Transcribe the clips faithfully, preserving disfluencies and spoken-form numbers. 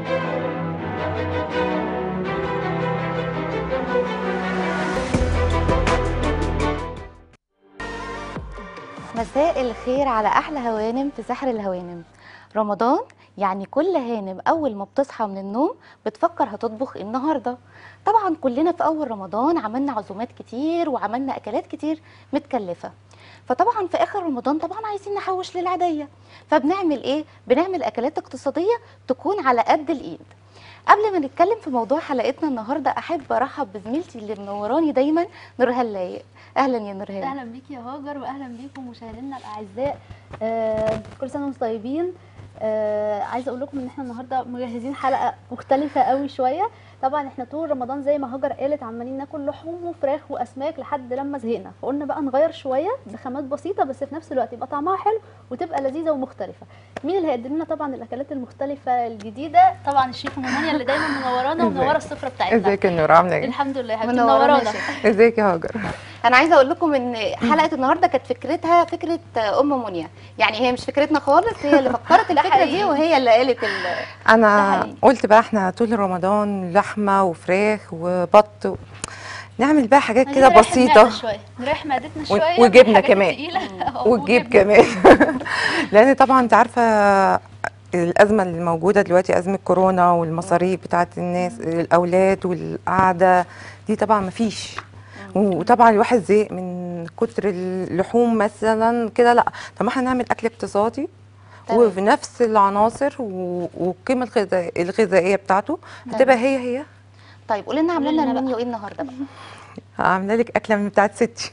مساء الخير على احلى هوانم في سحر الهوانم. رمضان يعني كل هانم اول ما بتصحى من النوم بتفكر هتطبخ إيه النهارده. طبعا كلنا في اول رمضان عملنا عزومات كتير وعملنا اكلات كتير متكلفه، فطبعا في اخر رمضان طبعا عايزين نحوش للعيديه، فبنعمل ايه؟ بنعمل اكلات اقتصاديه تكون على قد الايد. قبل ما نتكلم في موضوع حلقتنا النهارده احب ارحب بزميلتي اللي منوراني دايما نورهان لايق. اهلا يا نورهان. اهلا بيكي يا هاجر واهلا بيكم مشاهدينا الاعزاء. آه كل سنه وانتم طيبين. آه عايزه اقول لكم ان احنا النهارده مجهزين حلقه مختلفه قوي شويه. طبعا احنا طول رمضان زي ما هاجر قالت عمالين ناكل لحوم وفراخ واسماك لحد لما زهقنا، فقلنا بقى نغير شويه بخامات بسيطه بس في نفس الوقت يبقى طعمها حلو وتبقى لذيذه ومختلفه. مين اللي هيقدم لنا طبعا الاكلات المختلفه الجديده؟ طبعا الشيف مونيا اللي دايما منورانا ومنوره السفره بتاعتنا. ازيك يا نور، عامله ايه؟ الحمد لله يا حبيبتي منورانا. منورانا. ازيك يا هاجر؟ انا عايزه اقول لكم ان حلقه النهارده كانت فكرتها فكره ام منيا، يعني هي مش فكرتنا خالص، هي اللي فكرت الفكره دي وهي اللي قالت ال... انا قلت بقى احنا طول رمضان لحمه وفراخ وبط و... نعمل بقى حاجات كده بسيطه، نريح معدتنا شويه وجبنه كمان والجيب كمان لان طبعا انت عارفه الازمه اللي موجوده دلوقتي، ازمه كورونا والمصاريف بتاعت الناس الاولاد والقعده دي طبعا مفيش، وطبعا الواحد زهق من كتر اللحوم مثلا كده. لا طب ما احنا نعمل اكل اقتصادي وبنفس العناصر والقيمه الغذائيه الغذائيه بتاعته هتبقى هي هي. طيب قولي لنا عامله لنا المنيو ايه النهارده بقى؟ هعمل لك اكله من بتاعت ستي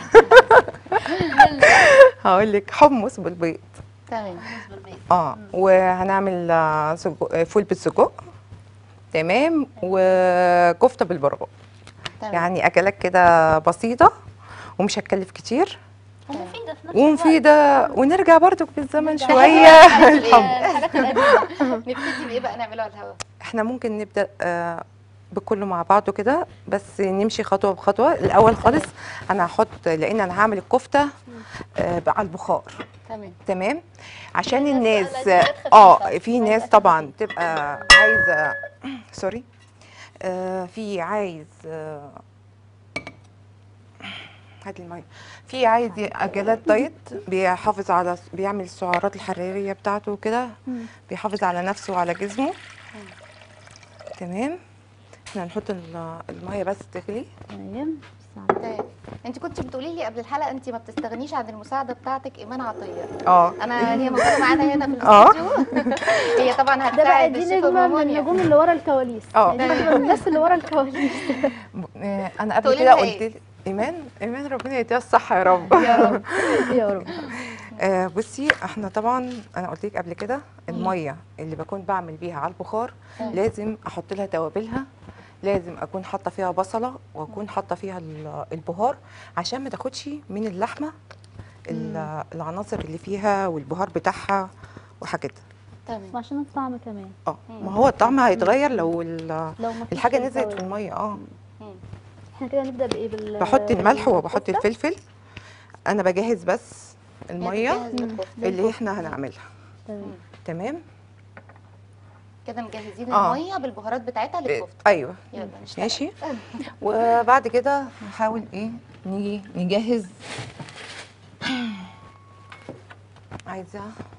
هقول لك حمص بالبيض. تمام. اه وهنعمل سجق، فول بالسجق، تمام، وكفته بالبرغل. يعني اكلات كده بسيطه ومش هتكلف كتير ومفيده في نفس ومفيده، ونرجع برضو بالزمن شويه الحاجات القديمه. نبتدي بايه بقى نعمله على الهواء؟ احنا ممكن نبدا آه بكله مع بعضه كده، بس نمشي خطوه بخطوه. الاول خالص انا هحط، لان انا هعمل الكفته آه على البخار. تمام تمام، عشان الناس اه في ناس طبعا تبقى عايزه سوري آه في عايز آه هات الميه، في عايز اكلات دايت بيحافظ على، بيعمل السعرات الحراريه بتاعته وكده، بيحافظ على نفسه وعلى جسمه. تمام، احنا هنحط الميه بس تغلي. تمام. طيب انت كنت بتقولي لي قبل الحلقه انت ما بتستغنيش عن المساعده بتاعتك ايمان عطيه. اه انا هي موجوده معانا هنا في الاستوديو هي طبعا هتساعد الشيف من النجوم اللي ورا الكواليس. اه دي من الناس اللي ورا الكواليس. انا قبل كده قلت لي ايمان ايمان ربنا يديها الصحه يا رب يا رب يا رب. آه بصي احنا طبعا انا قلت لك قبل كده الميه اللي بكون بعمل بيها على البخار لازم احط لها توابلها، لازم اكون حاطه فيها بصله واكون حاطه فيها البهار عشان ما تاخدش من اللحمه العناصر اللي فيها والبهار بتاعها وحاجتها. تمام، عشان الطعم كمان. اه ما هو الطعم هيتغير لو, لو الحاجه نزلت في الميه. اه احنا كده نبدا بايه؟ بال بحط الملح وبحط الفلفل. انا بجهز بس الميه اللي احنا هنعملها. تمام تمام كده مجهزين آه. الميه بالبهارات بتاعتها للكفته. ايوه يلا ماشي. وبعد كده نحاول ايه نيجي نجهز. عايزه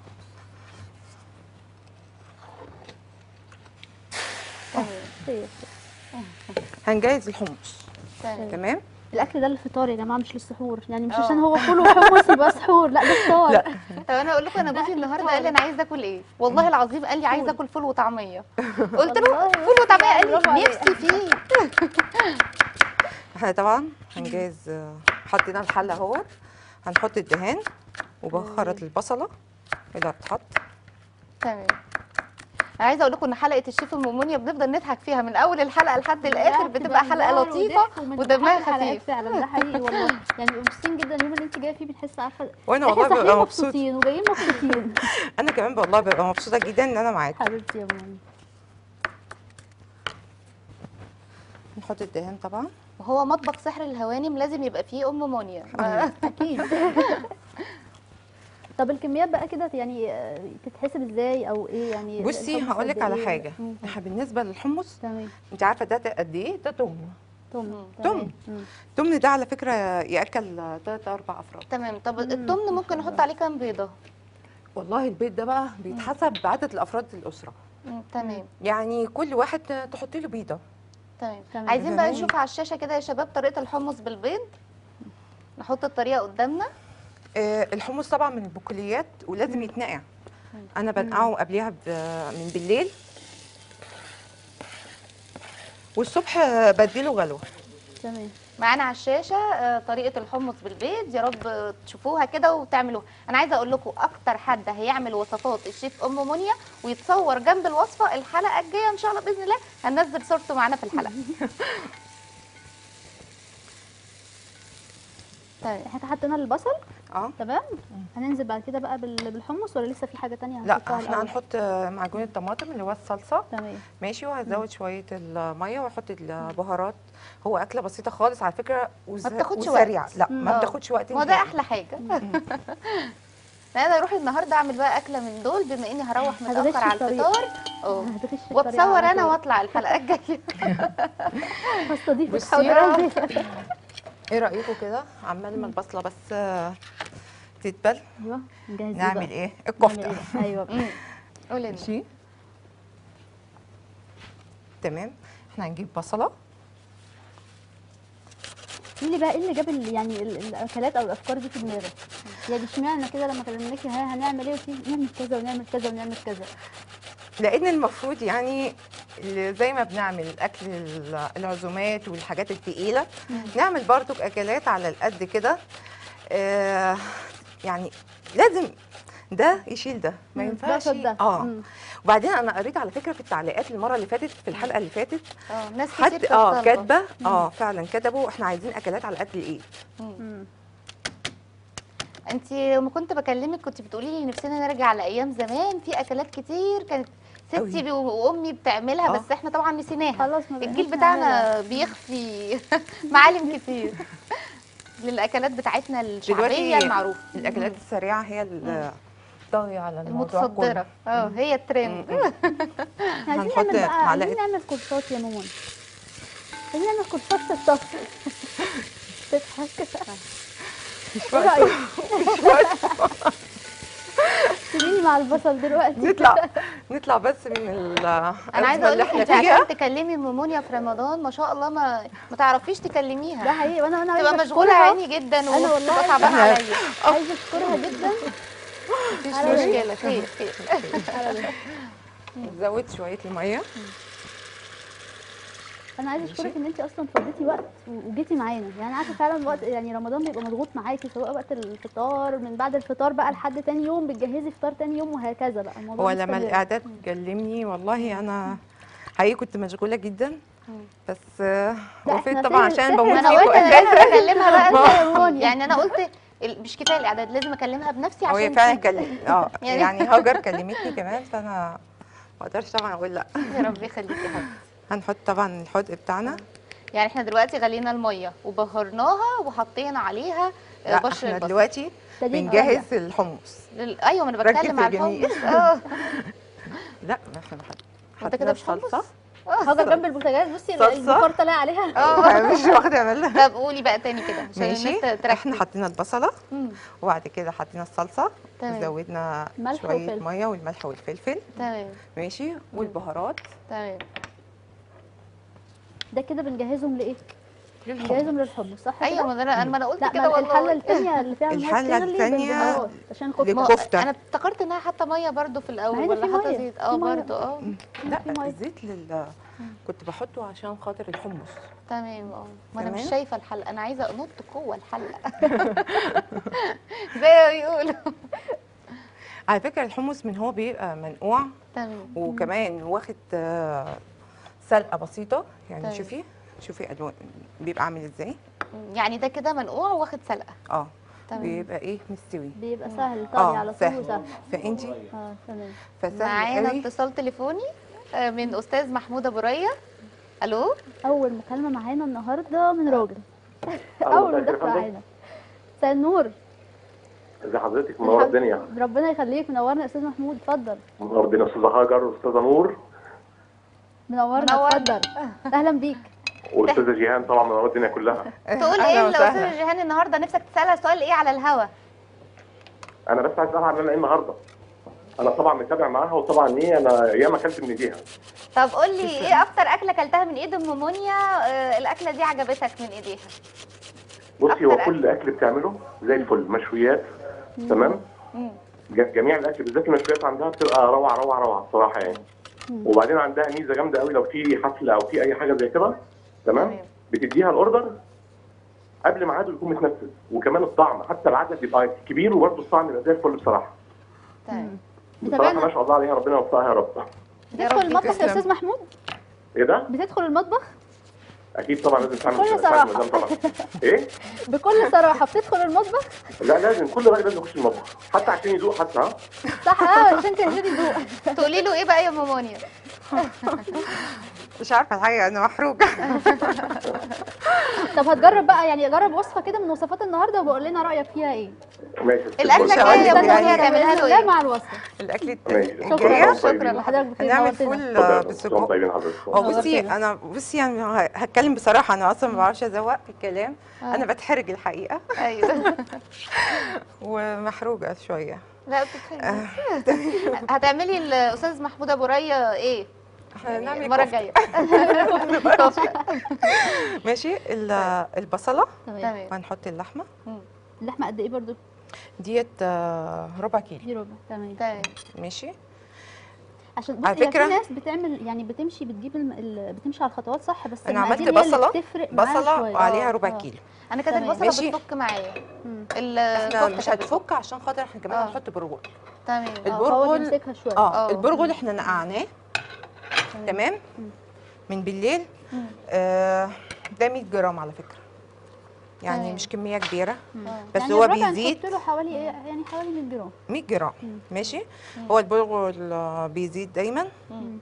هنجهز الحمص. تمام. الاكل ده للفطار يا جماعه مش للسحور، يعني مش عشان هو فول وحمص يبقى سحور، لا ده فطار. لا طب انا اقول لكم، انا جوزي النهارده قال لي انا عايز اكل ايه، والله العظيم قال لي عايز اكل فول وطعميه. قلت له فول وطعميه، قال لي نفسي فيه. احنا طبعا هنجهز، حطينا الحله اهو، هنحط الدهان وبهارات البصله اللي هتتحط. تمام. انا عايزه اقول لكم ان حلقه الشيف ام منيا بنفضل نضحك فيها من اول الحلقه لحد الاخر، بتبقى حلقه لطيفه ودمها خفيف فعلا. ده حقيقي والله، يعني مبسوطين جدا اليوم اللي انت جايه فيه، بنحس عارفه وانا والله ببقى مبسوطين وجايين مبسوطين. انا كمان والله ببقى مبسوطه جدا ان انا معاكم حبيبتي يا ماما. نحط الدهان طبعا، وهو مطبخ سحر الهوانم لازم يبقى فيه ام منيا. اكيد. طب الكميات بقى كده يعني آه، تتحسب ازاي او ايه يعني؟ بصي الحمص هقول لك قد على إيه؟ حاجه. مم. احنا بالنسبه للحمص، تمام. انت عارفه ده قد ايه؟ ده تمن. تمن. تمن. تمام. مم. تمن ده على فكره ياكل ثلاث اربع افراد. تمام. طب مم. التمن ما ممكن شاء نحط الله. عليه كام بيضه؟ والله البيت ده بقى بيتحسب بعدد الافراد الاسره، مم، تمام يعني كل واحد تحطي له بيضه. تمام. تمام. عايزين بقى تمام. نشوف على الشاشه كده يا شباب طريقه الحمص بالبيض. نحط الطريقه قدامنا. آه، الحمص طبعا من البقوليات ولازم يتنقع. انا مم. بنقعه قبلها ب- من بالليل، والصبح بديله غلوه. تمام. معانا على الشاشه آه، طريقه الحمص بالبيض، يا رب تشوفوها كده وتعملوها. انا عايزه اقول لكم اكتر حد هيعمل وصفات الشيف ام منيا ويتصور جنب الوصفه الحلقه الجايه ان شاء الله باذن الله هننزل صورته معانا في الحلقه. تمام. احنا حطينا البصل. اه تمام. هننزل بعد كده بقى بال- بالحمص ولا لسه في حاجه تانية لا، هنحطها احنا الأول؟ هنحط معجون الطماطم اللي هو الصلصه. تمام. ماشي، وهزود شويه الميه واحط البهارات. هو اكله بسيطه خالص على فكره وز... ما بتاخدش وسريعه. وقت. لا، مم. ما آه. بتاخدش وقت ما هو ده نهائي. احلى حاجه. انا اروح النهارده اعمل بقى اكله من دول بما اني هروح هتغشي متاخر على الطريقة. الفطار. اه هتغش الطريقة واتصور على انا طول. واطلع الحلقه الجايه. هستضيفك بصي حاضر بقى. أوي. ايه رايكم كده؟ عمال ما البصله بس آه، تتبل، ايوه نجهز نعمل بقى. ايه؟ نعمل الكفته. إيه بقى؟ ايوه بقى. مم. قولي لنا. ماشي تمام. احنا هنجيب بصله. قولي لي بقى ايه اللي جاب ال- يعني ال- الاكلات او الافكار دي في دماغك؟ يعني اشمعنى كده لما كلمناكي ها هنعمل ايه وتيجي نعمل كذا ونعمل كذا ونعمل كذا؟ لان المفروض يعني اللي زي ما بنعمل الاكل ال- العزومات والحاجات التقيله، نعمل برضو اكلات على القد كده. آه يعني لازم ده يشيل ده، ما مم، ينفعش. ده قصاد ده. اه مم. وبعدين انا قريت على فكره في التعليقات المره اللي فاتت في الحلقه اللي فاتت، اه ناس كتير حد كانت اه طالبة. كاتبه اه فعلا كتبوا احنا عايزين اكلات على قد الايد. مم. انت لما كنت بكلمك كنت بتقولي لي نفسنا نرجع لايام زمان في اكلات كتير كانت أوي. ستي وامي بتعملها، آه. بس احنا طبعا نسيناها. خلاص ما بقيناش الجيل بتاعنا نعملها. بيخفي معالم كتير للاكلات بتاعتنا الشعبيه المعروفه الاكلات السريعه هي اللي طاغيه على الموضوع المتصدره. اه هي الترند. كله. احنا عايزين هنحط نعمل بقى عايزين معلقة- نعمل كورسات يا ماما. عايزين نعمل كورسات في الطبخ. تضحك. مش ايه وقت. رايك؟ مش وقت. سيبيني مع البصل دلوقتي. نطلع نطلع بس من انا عايزه الازمه اقول اللي لك احنا انت عشان فيها. تكلمي ام منيا في رمضان ما شاء الله ما ما تعرفيش تكلميها. ده حقيقي وانا انا تبقى عايزه مشغوله اشكرها. عيني جدا أنا والله وتبقى عايزة- صعبانه عليا. عايزه اشكرها جدا مفيش على إيه؟ مشكله. خير خير. على ده. نزود شويه الميه. انا عايزه ماشي. اشكرك ان انت اصلا فضيتي وقت وجيتي معانا. يعني عارفه فعلا وقت يعني رمضان بيبقى مضغوط معاكي سواء وقت الفطار من بعد الفطار بقى لحد تاني يوم بتجهزي فطار تاني يوم وهكذا بقى الموضوع هو لما مستمر. الاعداد كلمني والله انا حقيقي كنت مشغوله جدا، بس آه، لا، وفيت إحنا طبعا سهل- عشان سهل. بموت ما انا فيكوا قلت انا اساسا. لازم اكلمها بقى ما- انت. يعني انا قلت ال- مش كفايه الاعداد لازم اكلمها بنفسي هو هي عشان فعلا تيجي. كلم اه يعني- يعني هاجر كلمتني كمان، فانا ما اقدرش طبعا اقول لا. يا رب يخليكي يا حبيبتي. هنحط طبعا الحدق بتاعنا. يعني احنا دلوقتي غلينا الميه وبهرناها وحطينا عليها آه، لا، بشر احنا البصل. دلوقتي ابتدينا بنجهز الحمص. لل... ايوه ما انا ركز بتكلم يا على جميل. الحمص. اه لا، ما احنا حط- انت حطينا كده مش حمص؟ الصلصه. هاجر جنب البوتاجاز بصي صلصة. البخار طالع عليها. اه مش واخده بالها. طب قولي بقى تاني كده عشان ماشي، الناس تركز. احنا حطينا البصله مم. وبعد كده حطينا الصلصه، تمام. زودنا ملح شويه وفلفل. ميه والملح والفلفل. تمام ماشي، والبهارات تمام. ده كده بنجهزهم لايه؟ للحمص. بنجهزهم للحمص صح كده؟ ايوه ما انا ما انا قلت لا كده ما والله. الحله الثانيه اللي فيها الميه الحلة بتغلي التانية بالبهارات عشان الخبز. لك- ما- كفتة. انا افتكرت انها حاطه ميه برضو في ما هي الاول ده ولا في حاطه مية. زيت. اه في مية. برضو اه لا، في مية. الزيت لل كنت بحطه عشان خاطر الحمص. تمام. اه ما انا مش تمام. شايفه الحلقه، انا عايزه انط جوه الحلقه. زي ما بيقولوا. على فكره الحمص من هو بيبقى منقوع تمام وكمان واخد آه، سلقه بسيطه، يعني طيب. شوفي شوفي الوان بيبقى عامل ازاي. يعني ده كده منقوع واخد سلقه. اه تمام. بيبقى ايه مستوي. بيبقى سهل طري اه على طول سهل. وسهل. فانتي اه تمام. فسهل معانا قوي. اتصال تليفوني آه، من استاذ محمود ابو ريا. الو. اول مكالمه معانا النهارده من راجل. اول مداخله معانا. مساء النور. ازي حضرتك؟ منور الدنيا. ربنا يخليك، منورنا يا استاذ محمود، اتفضل. منور الدنيا استاذه هاجر واستاذه نور. منورنا، منور. اتفضل. اهلا بيك. واستاذه جيهان طبعا منور الدنيا كلها. تقول أهلا ايه لو وسهلا. استاذه جيهان النهارده نفسك تسالها سؤال ايه على الهوا؟ انا بس عايز اسالها عن انا ايه النهارده. انا طبعا متابع معاها، وطبعا ايه انا ياما اكلت من ايديها. طب قول لي ايه اكتر اكله اكلتها من ايد ام منيا، آه، الاكله دي عجبتك من ايديها؟ بصي، هو أكتر كل اكل بتعمله زي الفل، مشويات تمام. مم. ج- جميع الاكل بالذات المشويات عندها بتبقى روعه روعه روعه الصراحه يعني. وبعدين عندها ميزه جامده قوي، لو في حفله او في اي حاجه زي كده تمام، تمام. بتديها الاوردر قبل ميعاده يكون متنفذ، وكمان الطعم حتى العدد يبقى كبير وبرده الطعم يبقى زي الفل بصراحه. تمام. بصراحه متابعنا. ما شاء الله عليها، ربنا يوفقها يا رب. بتدخل رب المطبخ يا تسلم. استاذ محمود؟ ايه ده؟ بتدخل المطبخ؟ اكيد طبعا لازم تعمل بكل تعمل صراحة. مدام طبعا. ايه؟ بكل صراحه بتدخل المطبخ؟ لا لازم، كل راجل لازم يخش المطبخ حتى عشان يذوق حتى. ها؟ صح، اه عشان تهدي ذوق. تقولي له ايه بقى يا ام منيا؟ مش عارفه الحقيقه، انا محروقه. طب هتجرب بقى، يعني جرب وصفه كده من وصفات النهارده وبقول لنا رايك فيها ايه. ماشي. الاكله مش الجايه يا ام هقولك منيا يعني. هتعملها له لا ايه؟ مع الوصفه. الاكل ماشي. الجايه شكرا طيبين. لحضرتك، بخير، هنعمل نورتنا. فول اتفضل. بالسجق. طيبين حضرتك. هو بصي نورتنا. انا بصي يعني هتكلم بصراحه، انا اصلا ما بعرفش ازوق في الكلام. انا بتحرج الحقيقه ايوه. ومحروقه شويه. لا بتتفهم. هتعملي الاستاذ محمود ابو ريا ايه؟ احنا هنعمل المره كفتة. الجايه. ماشي. ال- البصله تمام. تمام. وهنحط اللحمه اللحمه قد ايه برضو؟ ديت آه، ربع كيلو. دي ربع. تمام. تمام. ماشي. عشان على بصي، هي فكرة- في ناس بتعمل يعني بتمشي بتجيب الم... ال... بتمشي على الخطوات صح، بس انا عملت المقادير هي اللي بصله بتفرق معاها بصله شوية. وعليها آه، ربع آه. كيلو. انا كانت تمام. البصله ماشي. بتفك معايا. مم. احنا الكفته مش كانت هتفك عشان خاطر احنا كمان آه. هنحط برغل. تمام. آه، هو البرغل- بيمسكها شويه. اه آه. البرغل احنا نقعناه تمام من بالليل. مم. آه ده مية جرام على فكره، يعني تمام. مش كميه كبيره آه. بس يعني هو الربع بيزيد. نحط له حوالي ايه، يعني حوالي مية جرام. مية جرام ماشي. هو البرغل آه، بيزيد دايما. مم.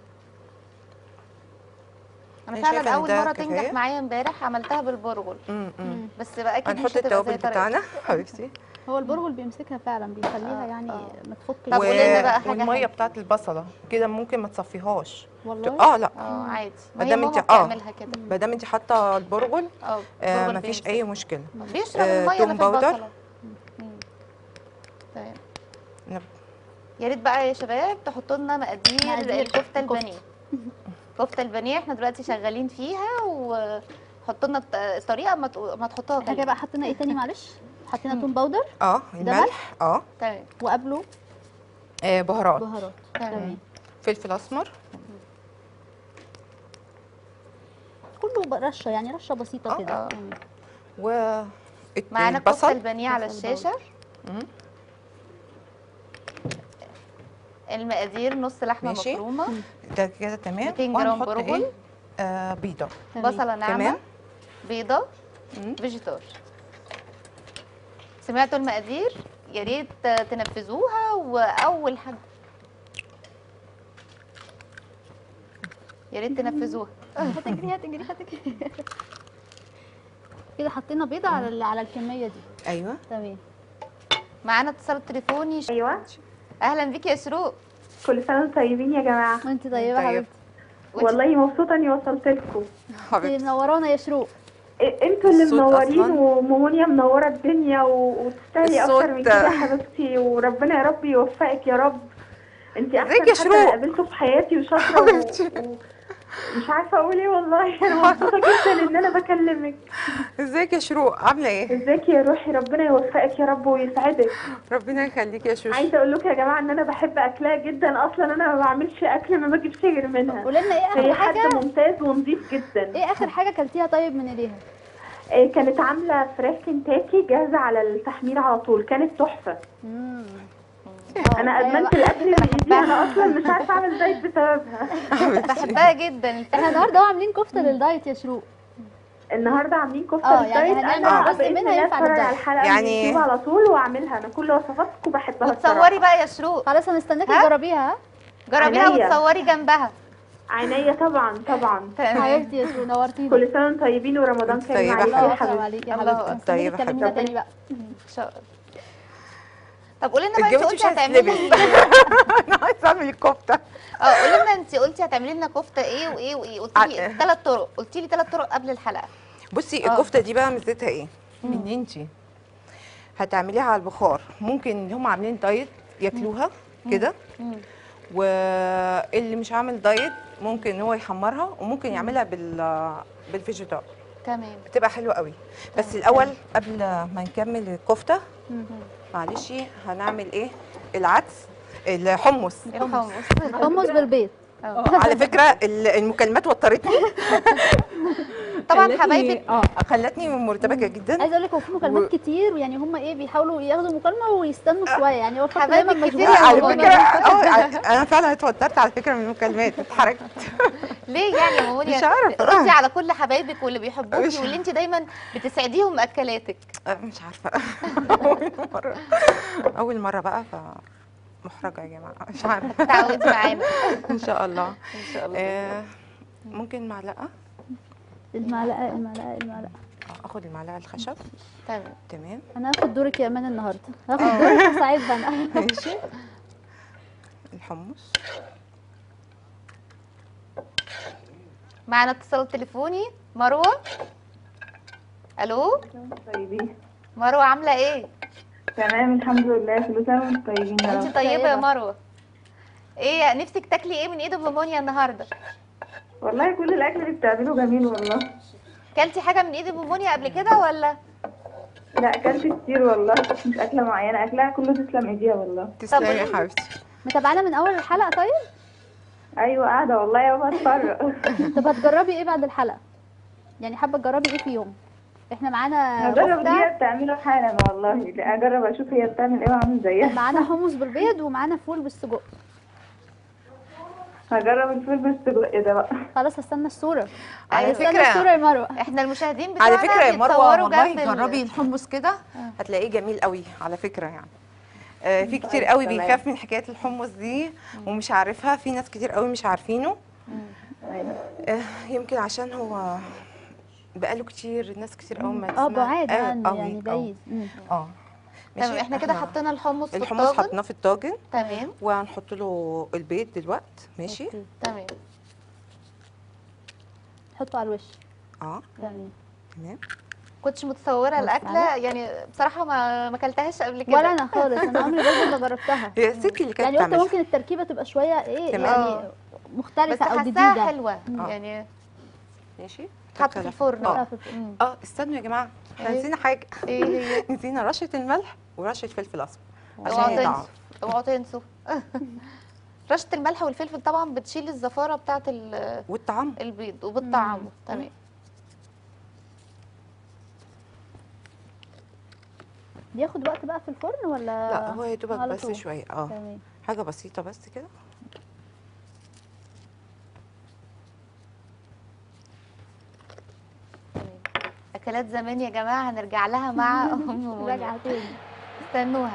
انا أنا شايفة فعلا إن اول ده مره كفاية. تنجح معايا امبارح عملتها بالبرغل، مم، مم. بس بقى اكيد مش هنحط هتبقى زي التوابل طريقتي. بتاعنا حبيبتي هو البرغل بيمسكها فعلا، بيخليها آه، يعني آه. ما تفكش. طب قولي لنا بقى حاجة والميه حلوة. بتاعت البصله كده ممكن ما تصفيهاش. والله اه لا اه عادي، ما ما هي دام ماما انت- آه. بتعملها كده. ما دام انت حاطه البرغل اه آه البرغل مفيش بيمسك. اي مشكله. بيشرب آه، الميه توم اللي في باودر. البصله. مم. تمام. نب- يا ريت بقى يا شباب تحطوا لنا مقادير مقادير الكفته الكفتة. البانيه. كفته البانيه احنا دلوقتي شغالين فيها، وحطوا لنا الط- الطريقه ما تق- ما تحطوها احنا كده كلمة. بقى حطينا ايه تاني معلش؟ حطينا توم باودر اه ده الملح اه تمام. وقبله آه، بهارات، بهارات. تمام. تمام. فلفل اسمر كله بقى رشه، يعني رشه بسيطه آه. كده. آه. تمام. و معانا كفته البصل. البانيه على بصل الشاشه. مم. المقادير نص لحمه ماشي. مفرومه، ده كده تمام. ميتين جرام وهنحط برغل. ايه آه بيضه. تمام. بصله ناعمه، تمام. بيضه، مم. فيجيتار. سمعتوا المقادير؟ يا ريت تنفذوها. واول حاجه يا ريت تنفذوها. هتجري هتجري هتجري. كده حطينا بيضه على ال- على الكميه دي. ايوه. تمام. معانا اتصال تليفوني. ايوه، اهلا بيك يا شروق. كل سنه وانتم طيبين يا جماعه. وانت طيبه طيب. حبيبتي. والله مبسوطه اني وصلت لكم. انت حبيبتي منورانا يا شروق. انتوا اللي الصوت منورين، أصلاً. ومونيا منوره الدنيا و- وتستاهلي الصوت- اكتر من كده يا حبيبتي، وربنا يا رب يوفقك يا رب. انت ازيك يا احسن حد شروق؟ قابلته في حياتي وشاطره و... حبيبتي. و... مش عارفه اقول ايه والله. انا مبسوطه جدا ان انا بكلمك. ازيك يا شروق عامله ايه؟ ازيك يا روحي؟ ربنا يوفقك يا رب ويسعدك. ربنا يخليك يا شوش. عايزه اقول لكم يا جماعه ان انا بحب اكلها جدا، اصلا انا ما بعملش اكل ما بجيبش غير منها. قولي لنا ايه اخر هي حد حاجه، ممتاز ونظيف جدا. ايه اخر حاجه كلتيها طيب من ايديها؟ إيه، كانت عامله فراخ كنتاكي جاهزه على التحمير على طول، كانت تحفه. امم انا ادمنت الاكل من ايدي، انا اصلا مش عارفه اعمل دايت بسببها. بحبها جدا. احنا النهارده هو عاملين كفته للدايت يا شروق. النهارده عاملين كفته اه، يعني للدايت. هنعمل انا جزء باذن منها الله ينفع اتفرج للدايت. على الحلقه يعني- من اليوتيوب على طول واعملها. انا كل وصفاتكم بحبها وتصوري الصراحه. بقى يا شروق، خلاص هنستناكي ها؟ تجربيها. ها جربيها عينيا. وتصوري جنبها. عينيا طبعا طبعا. حبيبتي يا شروق نورتينا. كل سنه وانتم طيبين ورمضان وانت كريم طيبة عليكم الله يا يسلم حبيبتي. عليك يا الله حبيبتي. أكبر. مستنيكي طيبة تكلمينا حبيبتي. تاني بقى. ان شاء الله. طب قولي لنا بقى، انت اتجوزتي قلتي مش عايزة هتعملي تتلبس. انا عايزه اعمل الكفته. اه قولي لنا، انت قلتي هتعملي لنا كفته ايه وايه وايه، قلتي لي ع- ثلاث طرق، قلتي لي ثلاث طرق قبل الحلقه. بصي آه. الكفته دي بقى ميزتها ايه؟ ان انت هتعمليها على البخار، ممكن اللي هم عاملين دايت ياكلوها كده، مم. واللي مش عامل دايت ممكن ان هو يحمرها، وممكن يعملها بال بالفيجيتار، تمام. بتبقى حلوه قوي. بس الاول قبل ما نكمل الكفته معلش هنعمل ايه؟ العدس، الحمص. الحمص. حمص بالبيض. اه. على فكره ال- المكالمات وترتني. طبعا خلتني- حبايبك. اه خلتني مرتبكه جدا. عايزه اقول لك هو في مكالمات و- كتير، يعني هم ايه بيحاولوا ياخدوا مكالمه ويستنوا شويه، يعني هو الخط حبايبك دايما كتير مشغول. يا على ماما. فكره اه انا فعلا اتوترت على فكره من المكالمات، اتحركت. ليه يعني يا مامونيا؟ مش عارفة. ردي على كل حبايبك واللي بيحبوكي مش واللي انت دايما بتسعديهم باكلاتك. آه، مش عارفه. اول مره اول مره بقى ف محرجه يا جماعه، مش عارفه. تعودي معانا ان شاء الله. ان شاء الله. آه، ممكن معلقه. المعلقه المعلقه المعلقه. آه، اخد المعلقه الخشب. تمام. تمام انا هاخد دورك يا امان النهارده، هاخد دورك ساعدها انا. ماشي. الحمص. معانا اتصال تليفوني. مروه. الو طيبين. مروه، عامله ايه؟ تمام الحمد لله، كل سنه وانتم طيبين يا انت رب. طيبه يا طيبة. مروه. ايه نفسك تاكلي ايه من ايد ام مونيا النهارده؟ والله كل الاكل اللي بتعمله جميل والله. كلتي حاجه من ايد ام مونيا قبل كده ولا؟ لا اكلت كتير والله، مش اكله معينه، اكلها كله تسلم ايديها والله. تسلمي طب- يا حبيبتي. متابعانا من اول الحلقه طيب؟ ايوه قاعده والله يا ما اتفرج. طب هتجربي ايه بعد الحلقه؟ يعني حابه تجربي ايه فيهم؟ احنا معانا هجرب كفته، دي بتعمله حالا والله، اجرب اشوف هي بتعمل ايه واعمل زيها. معانا حمص بالبيض، ومعانا فول بالسجق. هجرب الفول بالسجق ده بقى. خلاص هستنى الصوره. على هستنى فكرة- الصوره يا مروه. احنا المشاهدين بتوعنا على فكره يا مروه بيتصوروا والله جنب ال- جربي الحمص كده هتلاقيه جميل قوي على فكره يعني. آه، في كتير قوي تمام. بيخاف من حكايه الحمص دي ومش عارفها، في ناس كتير قوي مش عارفينه. أيوة. آه، يمكن عشان هو بقاله كتير، ناس كتير قوي ما اه تسمع- بعاد آه، يعني قوي، يعني آه. بعيد. مم. اه تمام. احنا كده حطينا الحمص في الحمص الطاجن. حطيناه في الطاجن، تمام. وهنحط له البيض دلوقتي. ماشي. أوكي. تمام. حطه على الوش. اه تمام. تمام. كنتش متصوره بص الاكله يعني بصراحه، ما ما اكلتهاش قبل كده. ولا انا خالص، انا عمري برضه ما جربتها. هي ستي اللي كانت يعني قلت بتعملها. ممكن التركيبه تبقى شويه ايه تمام. يعني آه. مختلفه بس او حاساها جديده. حلوه آه. يعني. ماشي. تحط في الفرن. اه مم. اه استنوا يا جماعه، احنا إيه؟ نسينا حاجه. ايه هي؟ نسينا رشه الملح ورشه فلفل اسمر عشان اوعوا يطعم. تنسوا، اوعوا تنسوا. رشه الملح والفلفل طبعا بتشيل الزفاره بتاعه ال- والطعم. البيض وبتطعمه. تمام. بياخد وقت بقى في الفرن ولا؟ لا هو يا دوبك على بس طول؟ شويه اه تمام. حاجه بسيطه بس كده. تمام. اكلات زمان يا جماعه هنرجع لها مع ام منى. راجعه تاني. استنوها.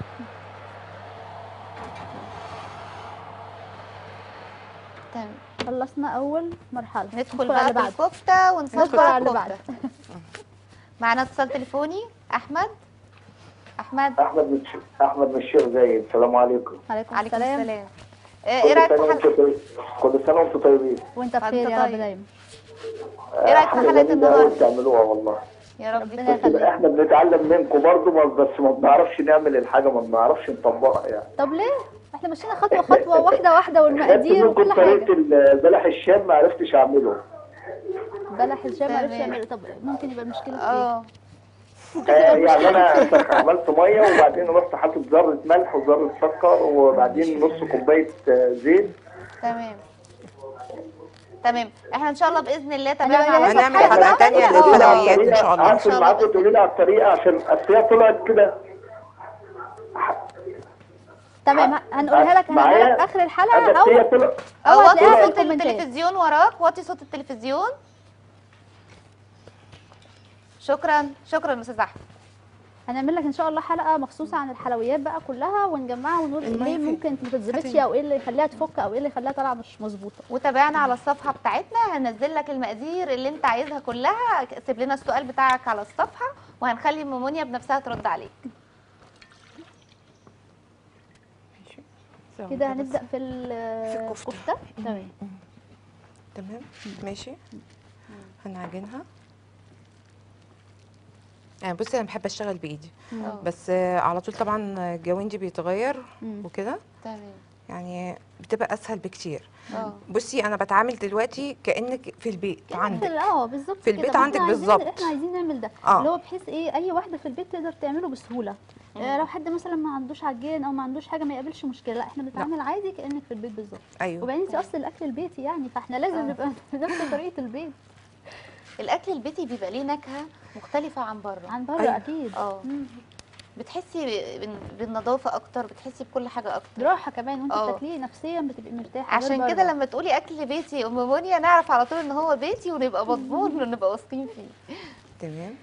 تمام. خلصنا اول مرحله، ندخل على بقى بعد. في الكفته ونصفر ندخل على اللي الكفته. معانا اتصال تليفوني. احمد. احمد. احمد من احمد من الشيخ زايد. السلام عليكم. عليكم عليكم السلام. السلام. آه، ايه رايك كل في سنه حلقه وانتم طيب- كل سنه وانتم طيبين. وانت بخير وانت يا رب طيب. دايما. ايه رايك في حاجة حلقه جميلة أوي النهارده؟ بتعملوها والله. يا رب ربنا يكون. يخليك. احنا بنتعلم منكم برضه، بس ما بنعرفش نعمل الحاجه، ما بنعرفش نطبقها يعني. طب ليه؟ احنا ماشيين خطوه خطوه، واحده واحده، خدت والمقادير منكم وكل طريقه حاجه. ال- بلح الشام ما عرفتش اعمله. بلح الشام معرفش تمام. يعمل. طب ممكن يبقى المشكله في ايه؟ اه آه، يعني انا سخ- عملت ميه وبعدين رحت حاطط ذره ملح وذره سكر وبعدين نص كوبايه آه، زيت. تمام. تمام. احنا ان شاء الله باذن الله أنا تابعنا بجهز على لك هنعمل حلقة حلقه تانية تانية. للحلويات ان شاء الله. هقفل الله معاكم بإذن تقولي لي على الطريقه عشان اصل هي طلعت كده. تمام، هنقولها لك هنقولها لك معايا؟ اخر الحلقه بس هي او طلعت او وطي هتلاقيها في صوت الكومنتات. التلفزيون وراك، وطي صوت التلفزيون. شكرا شكرا استاذ احمد. هنعمل لك ان شاء الله حلقه مخصوصه عن الحلويات بقى كلها، ونجمعها ونقول المية ايه فين؟ ممكن ما تتظبطش هاتي. او ايه اللي يخليها تفك او ايه اللي يخليها طالعه مش مظبوطه. وتابعنا على الصفحه بتاعتنا، هنزل لك المقادير اللي انت عايزها كلها. سيب لنا السؤال بتاعك على الصفحه وهنخلي مامونيا بنفسها ترد عليك. كده كده واحدة بس. هنبدا في ال- الكفتة. الكفته. تمام. تمام ماشي. هنعجنها. يعني بصي انا بحب اشتغل بايدي، اه بس آه، على طول طبعا جوانجي بيتغير مم. وكده، تمام. يعني بتبقى اسهل بكتير. اه بصي انا بتعامل دلوقتي كانك في البيت في عندك. ال- اه بالظبط في كده. البيت ما عندك احنا عايزين بالظبط. احنا عايزين نعمل ده، آه. اللي هو بحيث ايه اي واحده في البيت تقدر تعمله بسهوله. آه لو حد مثلا ما عندوش عجين او ما عندوش حاجه ما يقابلش مشكله، لا احنا بنتعامل عادي كانك في البيت بالظبط. ايوه وبعدين انت اصل الاكل البيتي يعني، فاحنا لازم آه. نبقى نفس طريقه البيت الاكل البيتي بيبقى ليه نكهه مختلفه عن بره. عن بره. أيوة. اكيد. اه مم. بتحسي بال- بالنظافه اكتر، بتحسي بكل حاجه اكتر. براحه كمان وانت آه. بتاكليه نفسيا بتبقي مرتاحه غير عشان بره. كده لما تقولي اكل بيتي يا ام مونيا نعرف على طول ان هو بيتي ونبقى مضمون ونبقى واثقين فيه. تمام.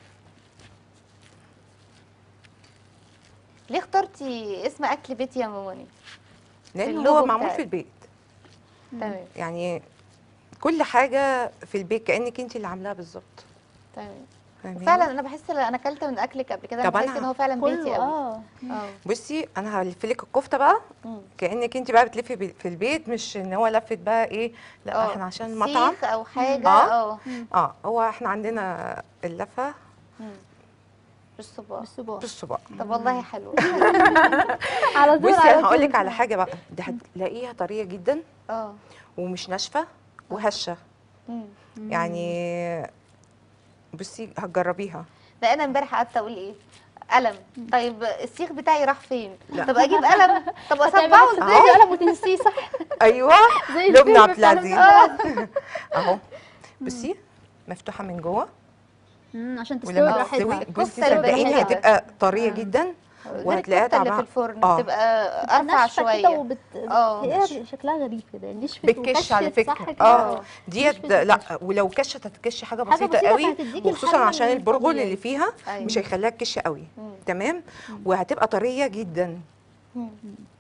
ليه اخترتي اسم اكل بيتي يا ام مونيا؟ لان هو اللوجو معمول بتاعك. في البيت، تمام يعني كل حاجه في البيت كانك انت اللي عاملاها بالظبط. تمام. فاهماني؟ فعلا انا بحس ان انا اكلت من اكلك قبل كده، انا طب أنا بحس ان هو فعلا بيتي كله قوي. اه اه بصي انا هلف لك الكفته بقى مم. كانك انت بقى بتلفي بي- في البيت، مش ان هو لفت بقى ايه، لا اه احنا عشان مطعم. سيخ او حاجه. آه. اه اه هو احنا عندنا اللفه مم. بالصباع. بالصباع. بالصباع. طب والله حلو. على طول بصي على انا هقول لك طول. على حاجه بقى، دي هتلاقيها طريه جدا اه ومش ناشفه وهشه، مم. يعني بصي هتجربيها. ده انا امبارح قعدت اقول ايه، قلم. طيب السيخ بتاعي راح فين؟ لا. طب اجيب قلم، طب هتعملي اصبعه ازاي؟ ازاي قلم وتنسيه صح؟ ايوه زي لبنى الفيلم عبد بتاع العزيز. لبنى. اهو بصي مفتوحه من جوه، مم، عشان تستوي ولما براحتها. تستوي الكفتة بصي اللي صدقيني بتعملها. هتبقى طريه جدا غير وهتلاقيها الكفته اللي في طعمها الفرن آه. بتبقى بتبقى ارفع ناشفة كده شويه. وبت... اه بتلاقيها شكلها غريب كده، نشفت بتكش على وكشت، صح فكره. كده؟ اه ديت نشفت لا، وكشت. ولو كشت هتكش حاجه حاجة بسيطه بسيطة قوي، فهتديكي وخصوصا الحل عشان البرغل الطبيعي. اللي فيها أيوة. مش هيخليها تكش قوي. مم. تمام. وهتبقى طريه جدا. مم.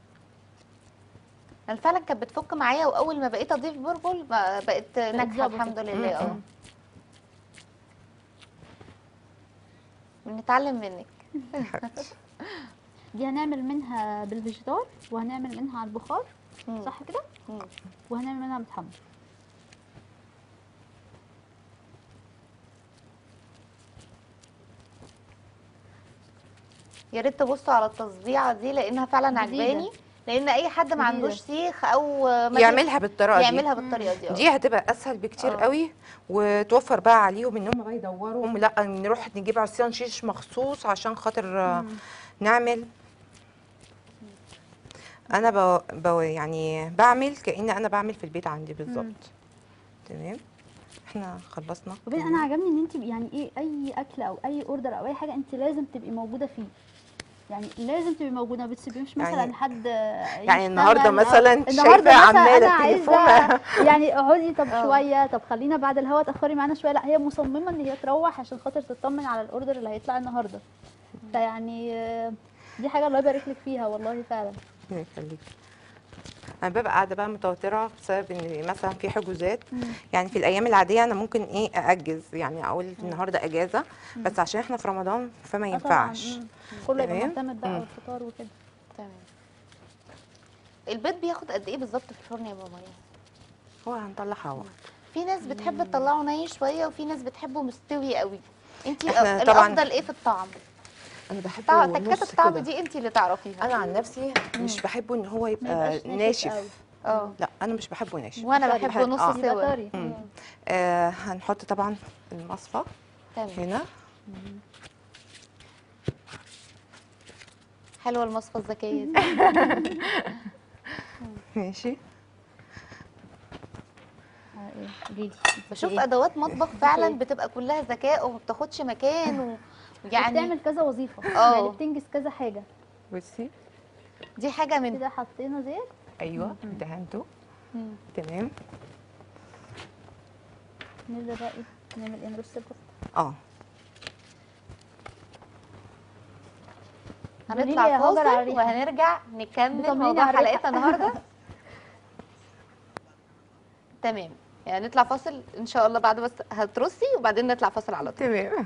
انا فعلا كانت بتفك معايا، واول ما بقيت اضيف برغل ما بقت ناجحه ظبطت. الحمد لله. اه مم. بنتعلم منك. دي هنعمل منها بالفيجيتار، وهنعمل منها على البخار، مم. صح كده؟ مم. وهنعمل منها متحمر. يا ريت تبصوا على التصبيعه دي لانها فعلا جديدة. عجباني، لان اي حد ما جديدة. عندوش سيخ او ما يعملها بالطريقه دي. يعملها بالطريقه دي. دي هتبقى اسهل بكتير آه. قوي، وتوفر بقى عليهم ان هم بقى يدوروا، لا نروح نجيب عصيان شيش مخصوص عشان خاطر آه، نعمل. انا ب... ب... يعني بعمل كأن انا بعمل في البيت عندي بالظبط. تمام. احنا خلصنا. وبين انا عجبني ان انت يعني ايه اي اكل او اي اوردر او اي حاجه انت لازم تبقي موجوده فيه، يعني لازم تبقي موجوده، ما بتسيبيش مثلا يعني- حد يعني النهارده يشتغل أو- مثلا النهارده شايفه مثلا عماله انا عايزه التليفون. يعني اقعدي طب آه. شويه، طب خلينا بعد الهوا تاخري معانا شويه، لا هي مصممه ان هي تروح عشان خاطر تطمن على الاوردر اللي هيطلع النهارده. فيعني آه، دي حاجه الله يبارك لك فيها والله فعلا. ربنا يخليك. انا ببقى قاعده بقى متوتره بسبب ان مثلا في حجوزات، يعني في الايام العاديه انا ممكن ايه ااجز، يعني اقول النهارده اجازه، بس عشان احنا في رمضان فما آه طبعاً. ينفعش. مم. كله يبقى تمام؟ معتمد بقى مم. على الفطار وكده. تمام. البيض بياخد قد ايه بالظبط في الفرن يا ماما؟ هو هنطلعها اهو. في ناس بتحب تطلعه ني شويه، وفي ناس بتحبه مستوي قوي. انت إحنا طبعاً- الافضل ايه في الطعم؟ انا بحبه طع- تكات نص الطعم كده. دي انت اللي تعرفيها. انا عن نفسي مش بحبه ان هو ما يبقى يبقاش ناشف قوي. ناشف. اه لا انا مش بحبه ناشف. وانا طري. بحبه نص آه. يبقى سوا. طري. مم. آه هنحط طبعا المصفى تمام. هنا. حلوه المصفى الذكيه دي. ماشي. آه، ايه قولي لي بشوف إيه؟ ادوات مطبخ فعلا إيه؟ بتبقى كلها ذكاء وما بتاخدش مكان و... يعني بتعمل كذا وظيفه، آه. يعني بتنجز كذا حاجه. بصي دي حاجه من كده حطينا زيت. ايوه دهنته. مم. تمام. نبدا بقى ايه نعمل ايه، نرص الكفته. اه قولي لي هنطلع يا هاجر على فاصل الريحة. وهنرجع نكمل بطمنيني موضوع على الريحة. حلقتنا النهارده. تمام، يعني نطلع فاصل ان شاء الله بعد بس هترصي وبعدين نطلع فاصل على طول. تمام.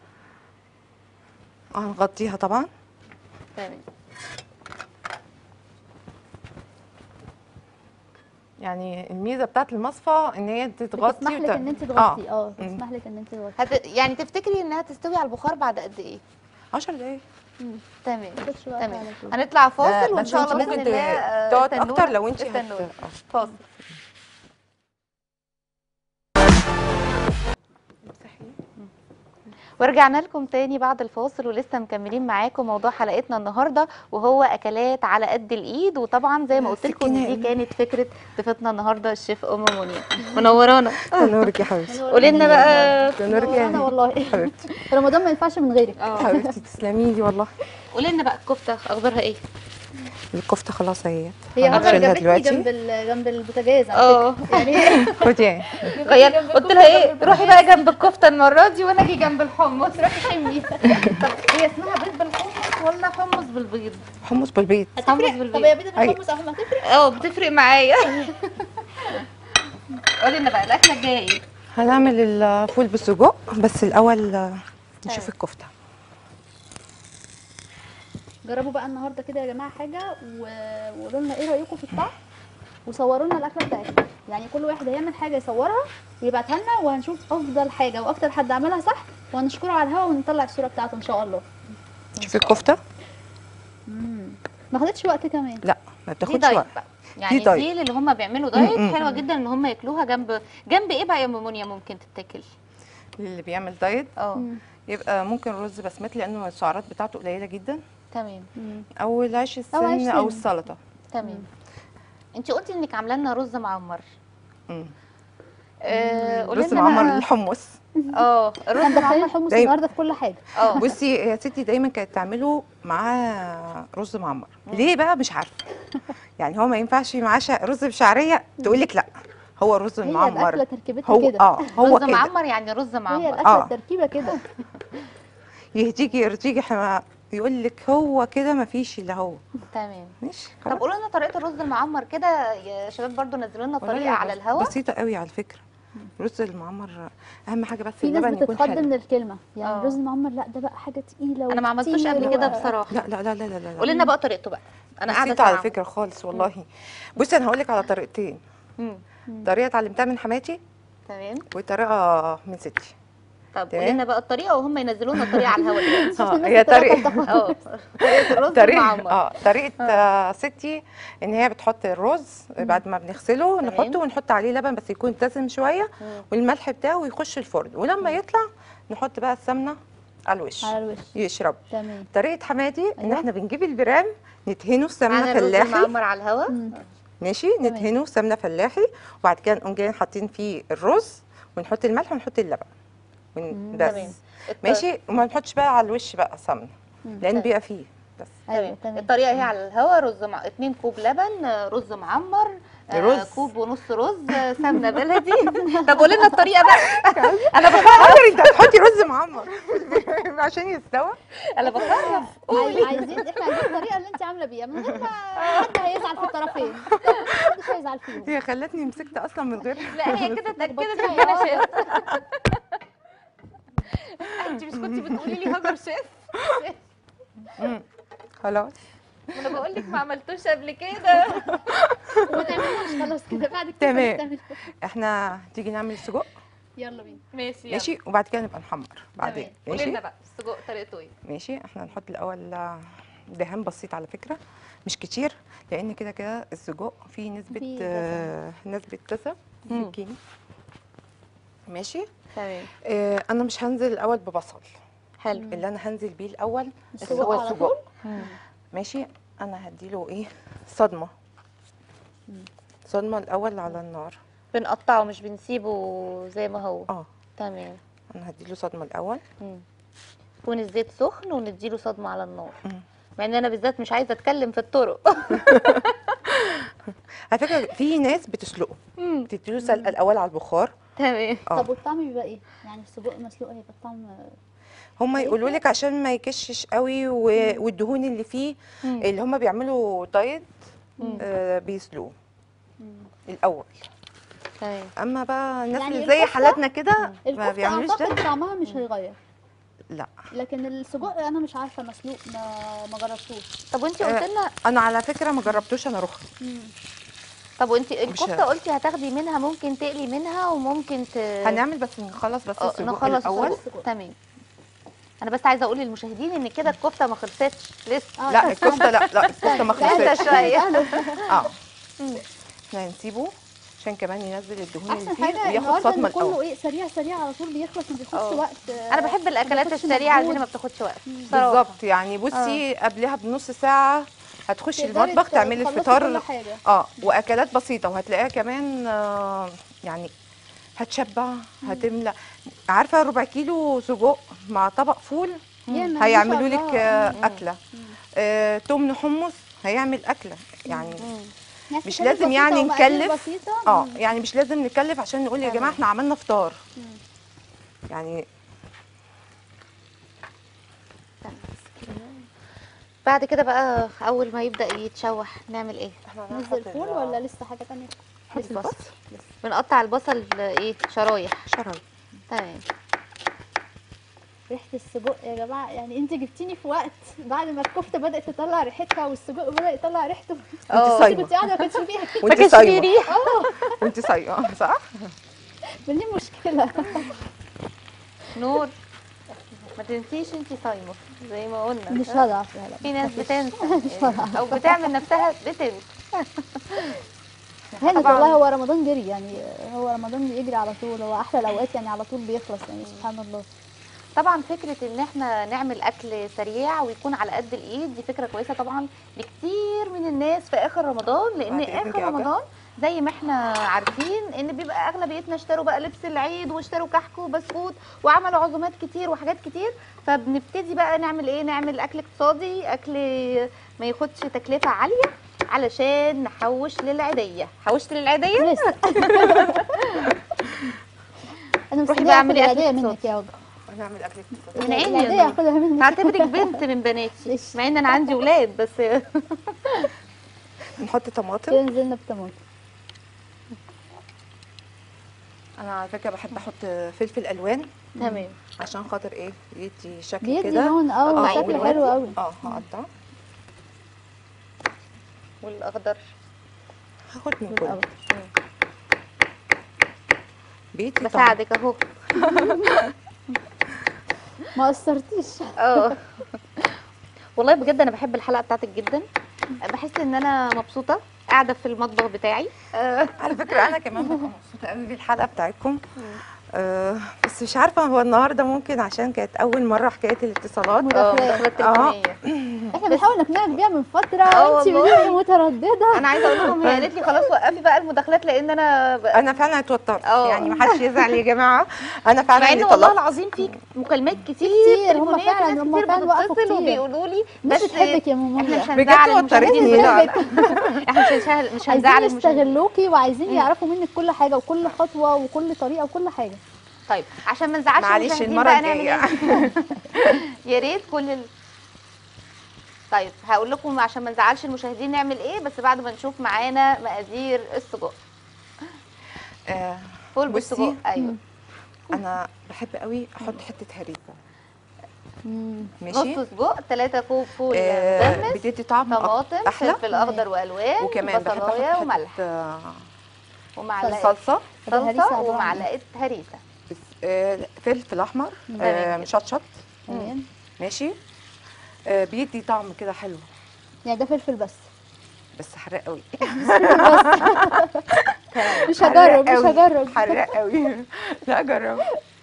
هنغطيها طبعا. تمام. يعني الميزه بتاعت المصفى ان هي تتغطي بتسمح لك وت- ان انت تغطي اه مم. بتسمح لك ان انت تغطي. هت... يعني تفتكري انها تستوي على البخار بعد قد ايه؟ عشر دقايق. تمام مش وقت تمام. على طول. هنطلع فاصل لا، وان بس شاء انت الله ممكن باذن الله آه، تقعد استنونا- اكتر لو انت هت- استنونا. آه. فاصل. ورجعنا لكم تاني بعد الفاصل ولسه مكملين معاكم موضوع حلقتنا النهارده وهو اكلات على قد الايد. وطبعا زي ما قلت لكم ان دي كانت فكره ضيفتنا النهارده الشيف ام منيا. منورانا. تنورك يا حبيبتي. قولي لنا بقى تنورك انا يا والله حبيبتي. رمضان ما ينفعش من غيرك. حبيبتي تسلمي لي والله. قولي لنا بقى الكفته اخبارها ايه؟ الكفته خلاص اهي. هي هنشيلها هاجر جابتني دلوقتي. جنب ال- جنب البوتاجاز على اه فكرة. يعني خدي يعني. غير قلت لها ايه روحي بقى جنب الكفته المره دي وانا اجي جنب الحمص. روحي حمي. طب هي اسمها بيض بالحمص ولا حمص بالبيض؟ حمص بالبيض. حمص طب بالبيض. هي بيضة أيوة. بالحمص اهو ما تفرق. اه بتفرق معايا. قولي لنا بقى الاكله الجايه ايه؟ هنعمل الفول بالسجق بس الاول آه، نشوف طيب. الكفته. جربوا بقى النهارده كده يا جماعه حاجه و- وقولوا لنا ايه رايكم في الطعم وصوروا لنا الاكله بتاعتنا. يعني كل واحد هيعمل حاجه يصورها ويبعتها لنا وهنشوف افضل حاجه واكتر حد عملها صح وهنشكره على الهوا ونطلع الصوره بتاعته ان شاء الله. شوفي الكفته. ما خدتش وقت كمان. لا ما دي بتاخدش دايت وقت. بقى. يعني دايت. دي اللي هم بيعملوا دايت م- م. حلوه جدا ان هم ياكلوها جنب جنب ايه بقى يا ام منيا ممكن تتاكل؟ اللي بيعمل دايت اه مم. يبقى ممكن رز بسمتي لانه السعرات بتاعته قليله جدا، تمام مم. او العيش أو عيش السن او سن. السلطه. تمام. انت قلتي انك عامله لنا رز معمر. مم. آه قولي رز لنا معمر بقى- الحمص. اه الرز احنا مدخلين معمر. الحمص دايما. النهارده في كل حاجه. اه بصي يا ستي دايما كانت تعمله معاه رز معمر. ليه بقى مش عارفه. يعني هو ما ينفعش معاه شع- رز بشعريه تقول لك لا هو رز هي المعمر. الاكله تركيبتها هو كده. اه هو رز كده معمر يعني رز هي معمر. الاكله آه. التركيبه كده. يهديكي يرضيكي حما- يقول لك هو كده ما فيش الا هو. تمام. ماشي طب خلاص. قولوا لنا طريقه الرز المعمر كده يا شباب برضو نزلوا لنا والله طريقه على بس- الهوا. بسيطه قوي على فكره. رز المعمر اهم حاجه بس في ناس اللبن يكون بتتخض حلو. من الكلمه يعني آه. الرز المعمر لا ده بقى حاجه تقيله انا ما عملتوش وكتير قبل و- كده بصراحه. لا لا لا لا لا لا قولي لنا بقى طريقته بقى. انا قاعده بسيطة على سامعة. فكره خالص والله. بصي انا هقول لك على طريقتين. مم. طريقه اتعلمتها من حماتي تمام. وطريقه من ستي. طب تمام. قولي لنا بقى الطريقه وهم ينزلوا لنا الطريقه على الهوا دلوقتي. اه الناس هي بتطلع طريقه تاخد- اه طريقه الرز طريقه المعمر. اه طريقه آه ستي ان هي بتحط الرز بعد ما بنغسله تمام. نحطه ونحط عليه لبن بس يكون دسم شويه مم. والملح بتاعه يخش الفرن ولما يطلع نحط بقى السمنه على الوش على الوش. يشرب. تمام. طريقه حماتي ان أيوة. احنا بنجيب البرام ندهنه سمنه معانا الرز فلاحي. المعمر على الهوا. مم. ماشي ندهنه سمنه فلاحي وبعد كده نقوم جايين حاطين فيه الرز ونحط الملح ونحط اللبن ون- بس تمام. الط- ماشي وما نحطش بقى على الوش بقى سمنه مم. لان طيب. بيبقى فيه بس. ايوه تمام. تمام. الطريقه هي على الهوا رز مع اتنين كوب لبن آه، رز معمر آه، رز. كوب ونص رز آه، سمنه بلدي. طب قولي لنا الطريقه بقى. انا بخرف حاضر انت هتحطي رز معمر عشان يستوى. انا بخرف. عاي- عايزين احنا عايزين الطريقه اللي انت عامله بيها من غير ما حد هيزعل في الطرفين. محدش هيزعل فيهم. هي خلتني مسكت اصلا من غير لا هي كده اتاكدت بطيئة. ربنا شاف. انت مش كنتي بتقولي لي هاجر شاف؟ مم. خلاص. انا بقول لك ما عملتوش قبل كده. وما تعملوش خلاص كده بعد كده تمام. تعمل- احنا تيجي نعمل سجق يلا بينا. ماشي يلا. ماشي وبعد كده نبقى نحمر بعدين. تمام. قولي ماشي لنا بقى السجق طريقته ايه؟ ماشي احنا هنحط الاول آه، دهان بسيط على فكره مش كتير لان كده كده السجق فيه نسبه فيه آه نسبه دسم مم. سكين. ماشي تمام. آه انا مش هنزل الاول ببصل. حلو. اللي انا هنزل بيه الاول السجق هو على السجق. ماشي انا هديله ايه صدمه صدمه الاول على النار. بنقطعه مش بنسيبه زي ما هو. اه تمام. انا هديله صدمه الاول. مم. يكون الزيت سخن ونديله صدمه على النار. مم. مع ان انا بالذات مش عايزه اتكلم في الطرق. على فكره في ناس بتسلقه بتديله سلقه الاول على البخار. تمام. اه طب والطعم بيبقى ايه؟ يعني السجق مسلوق هيبقى الطعم هم يقولوا لك عشان ما يكشش قوي و- والدهون اللي فيه مم. اللي هم بيعملوا دايت مم. آه بيسلقوه الاول. تمام. اما بقى الناس يعني اللي زي الكفتة- حالاتنا كده ما الكفته بيعملوش ده. اعتقد طعمها مش هيغير. لا لكن السجق انا مش عارفه مسلوق ما ما جربتوش. طب وانت آه. قلت لنا انا على فكره ما جربتوش انا رخص. طب وانت مش الكفته ه- قلتي هتاخدي منها، ممكن تقلي منها وممكن ت... هنعمل بس نخلص بس اه السجق نخلص الاول. السجق. تمام. انا بس عايزه اقول للمشاهدين ان كده الكفته ما خلصتش لسه. آه، لا الكفته لا لا الكفته ما لسه خلصتش. شويه. اه احنا هنسيبه عشان كمان ينزل الدهون اللي احسن فيه حاجه وياخد النهارده صدمه ان كله الاول. ايه سريع سريع على طول بيخلص، ما بياخدش اه. وقت. انا بحب الاكلات السريعه دي اللي ما بتاخدش وقت بصراحة. بالظبط، يعني بصي قبلها بنص ساعه هتخشي تقدري المطبخ تعملي تخلصي الفطار. كل حاجة. اه واكلات بسيطه وهتلاقيها كمان آه يعني هتشبع هتملى. عارفه ربع كيلو سجق مع طبق فول ياما، ما هيعملوا شاء لك الله. آه مم. اكله. آه تمن حمص هيعمل اكله يعني. يعني مش حاجات لازم بسيطة يعني ومقادير نكلف. بسيطة. اه مم. يعني مش لازم نكلف عشان نقول يا جماعه احنا عملنا فطار. يعني بعد كده بقى اول ما يبدا يتشوح نعمل ايه؟ ننزل الفول ولا لسه حاجة تانية؟ لسه البصل. بنقطع البصل ايه شرايح. شرايح. تمام. ريحة السجق يا جماعة، يعني انت جبتيني في وقت بعد ما الكفتة بدأت تطلع ريحتها والسجق بدأ يطلع ريحته. وانت انت صايمه كنت قاعدة ما كانش فيها. وانت كانش فيه صايمه ريحه. وانت صايمه صح. ما دي مشكلة. نور ما تنسيش انت صايمه زي ما قلنا. مش هضعف، لا لا. في ناس بتنسى يعني او بتعمل نفسها بتنسى. هانت طبعاً. والله، هو رمضان جري يعني، هو رمضان بيجري على طول، هو احلى الاوقات يعني على طول بيخلص يعني سبحان الله. طبعا فكره ان احنا نعمل اكل سريع ويكون على قد الايد دي فكره كويسه طبعا لكتير من الناس في اخر رمضان، لان بعد إذنك اخر يا وجه. رمضان زي ما احنا عارفين ان بيبقى اغلبيتنا اشتروا بقى لبس العيد واشتروا كحك وبسكوت وعملوا عزومات كتير وحاجات كتير، فبنبتدي بقى نعمل ايه؟ نعمل اكل اقتصادي، اكل ما ياخدش تكلفه عاليه علشان نحوش للعيديه. حوشت للعيديه؟ لسه. انا روحي مستنيه بقى اخد اعملي أكل العيدية اقتصادي. منك يا وجه. هنعمل اكل من عيني يا العيدية نور. هاخدها منك. هعتبرك بنت من بناتي ليش؟ مع ان انا عندي ولاد بس. نحط طماطم. كده نزلنا بطماطم. انا على فكره بحب احط فلفل الوان تمام. عشان خاطر ايه يدي شكل بيدي كده. لون اه آه، شكل والوردي. حلو قوي. اه هقطع. والاخضر هاخد من كله. والأخضر. بيدي طعم. بساعدك اهو. ما قصرتيش. اه والله بجد انا بحب الحلقه بتاعتك جدا، بحس ان انا مبسوطه قاعده في المطبخ بتاعي. آه، على فكره انا كمان ببقى مبسوطه قوي بالحلقه بتاعتكم. آه بس مش عارفه هو النهارده ممكن عشان كانت اول مره حكايه الاتصالات. اه مداخلات. مداخلات آه. تليفونيه. احنا بنحاول نقنعك بيها من فترة اه وانت والله. بتبقي مترددة. انا عايزه اقول لكم هي قالت لي خلاص وقفي بقى المداخلات لان انا ب... انا فعلا اتوترت اه. يعني ما حدش يزعل يا جماعه. انا فعلا مع ان اللي والله طلبت. العظيم في مكالمات كتير كتير، هم تليفونية، في فعلا- ناس هم كتير فعلا وقفوا بتصل كتير. وبيقولوا لي الناس بس بتحبك يا ماما. احنا مش بجد هنزعل وترتني. المشاهدين لا لا. احنا مش هنشهل مش هنزعل عايزين المشاهدين. يستغلوكي وعايزين يعرفوا منك كل حاجة وكل خطوة وكل طريقة وكل حاجة. طيب عشان ما نزعلش معلش المشاهدين المره بقى نعمل الجايه. ايه؟ يا ريت كل ال... طيب هقول لكم عشان ما نزعلش المشاهدين نعمل ايه بس بعد ما نشوف معانا مقادير السجق. آه فول بصي. بالسجق. ايوه. انا بحب قوي احط حته هريسه. مم. ماشي. نص سجق، ثلاثة كوب فول آه مدمس، بتدي طعم طماطم، احلى. فلفل اخضر والوان، وكمان بحب احط بصلايه حته وملح آه، ومعلقه صلصه. طب الهريسة صلصه عبارة عن ومعلقه هريسه. بس آه فلفل احمر آه تمام. مشطشط. تمام. ماشي. آه بيدي طعم كده حلو يعني ده فلفل بس. بس حراق قوي. مش هجرب مش قوي. هجرب. حراق قوي. لا جرب.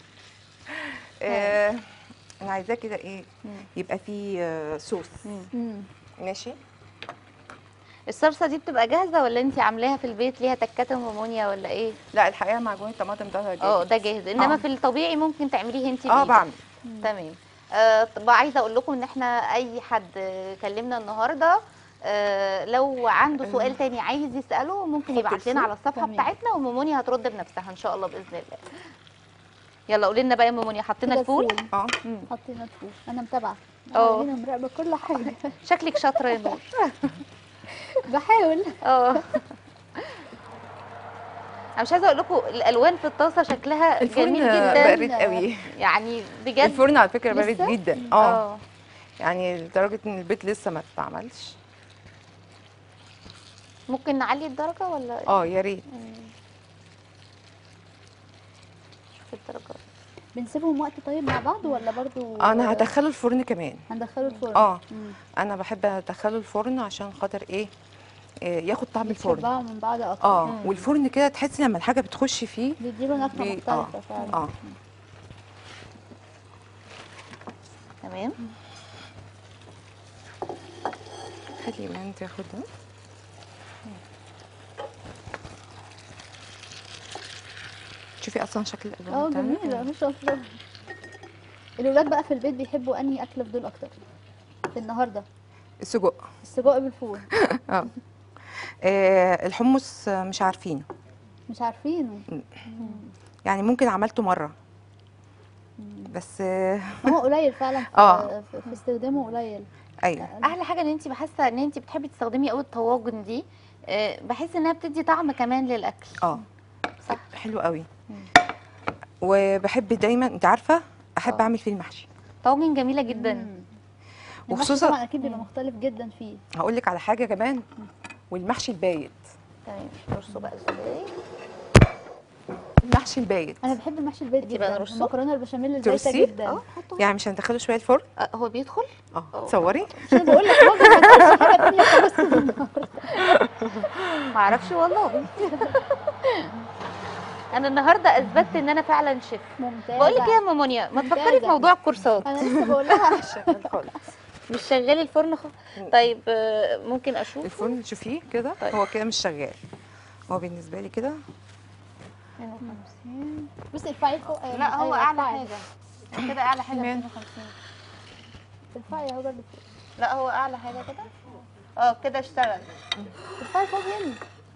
آه انا عايزاه كده ايه يبقى فيه آه صوص. مم. ماشي. الصلصه دي بتبقى جاهزه ولا انت عاملاها في البيت ليها تكات ومونيا ولا ايه؟ لا الحقيقه معجون الطماطم ده جاهز. اه ده جاهز، انما آه. في الطبيعي ممكن تعمليه انت اه بايدك. بعمل. تمام. آه طب عايزه اقول لكم ان احنا اي حد كلمنا النهارده آه لو عنده سؤال تاني عايز يساله ممكن حط يبعت لنا الفول. على الصفحه تمام. بتاعتنا ومامونيا هترد بنفسها ان شاء الله باذن الله. يلا قولي لنا بقى يا مامونيا حطينا كده الفول. اه حطينا الفول. انا متابعة. اه. انا هنا مراقبة كل حاجة. شكلك شاطره يا نور. بحاول. اه انا مش عايزه اقول لكم الالوان في الطاسه شكلها الفرن جميل جدا بارد قوي. يعني بجد. الفرن على فكره بارد لسه؟ جدا. اه اه يعني لدرجه ان البيت لسه ما اتعملش. ممكن نعلي الدرجه ولا اه يا ريت. شوف الدرجه. بنسيبهم وقت طيب مع بعض ولا برضو انا هدخله الفرن كمان. هندخله الفرن؟ اه مم. انا بحب ادخله الفرن عشان خاطر ايه، إيه ياخد طعم الفرن. يتشبعوا من بعض اكتر. اه والفرن كده تحسي لما الحاجه بتخش فيه بيديله نكهه بي- مختلفه آه. فعلا. اه تمام. خلي ايمان تاخدها. شوفي اصلا شكل الالوان اه بتاعنا. جميله ما شاء الله. الولاد بقى في البيت بيحبوا انهي اكله في دول اكتر في النهارده؟ السجق. السجق بالفول. اه آه، الحمص آه، مش عارفينه، مش عارفينه. يعني ممكن عملته مره بس آه، هو قليل فعلا في, آه. في, في استخدامه قليل. ايوه احلى حاجه ان انت بحاسه ان انت بتحبي تستخدمي قوي الطواجن دي، آه، بحس انها بتدي طعم كمان للاكل. اه صح. حلو قوي. وبحب دايما انت عارفه احب آه. اعمل فيه المحشي، طواجن جميله جدا. المحشي وخصوصا طبعا اكيد بيبقى مختلف جدا فيه. هقول لك على حاجه كمان، والمحشي البايت. تمام. نرصه بقى ازاي؟ المحشي البايت انا بحب المحشي البيت دي بقى جدا، نرصه؟ المكرونه البشاميل البايته ترصيه؟ جدا. اه حطه. يعني مش هندخله شويه الفرن؟ آه، هو بيدخل؟ اه تصوري. مش انا بقول لك برضه ما تقولش حاجه ثانيه خالص كده النهارده. ما اعرفش والله. انا النهارده اثبتت ان انا فعلا شيف. ممتازه. بقول لك ايه يا ام منيا، ما تفكري في ممتازة. موضوع الكورسات. انا لسه بقول لها شغال خالص. مش شغال الفرن خالص. طيب آه، ممكن اشوف الفرن شوفيه كده، طيب. هو كده مش شغال. هو بالنسبه لي كده مئتين وخمسين. بصي ارفعي فوق. لا هو أيوة، اعلى ارفعي. حاجه كده، اعلى حاجه كمان. مئتين وخمسين. ارفعي اهو برضه فوق. لا هو اعلى حاجه كده. اه كده اشتغل. ارفعي فوق هنا.